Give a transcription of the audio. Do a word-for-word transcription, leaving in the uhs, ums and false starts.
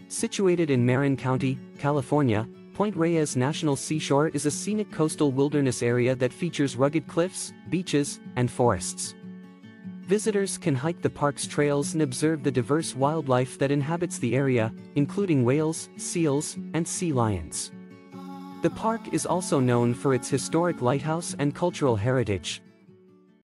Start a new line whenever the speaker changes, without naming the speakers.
Situated in Marin County, California, Point Reyes National Seashore is a scenic coastal wilderness area that features rugged cliffs, beaches, and forests. Visitors can hike the park's trails and observe the diverse wildlife that inhabits the area, including whales, seals, and sea lions. The park is also known for its historic lighthouse and cultural heritage,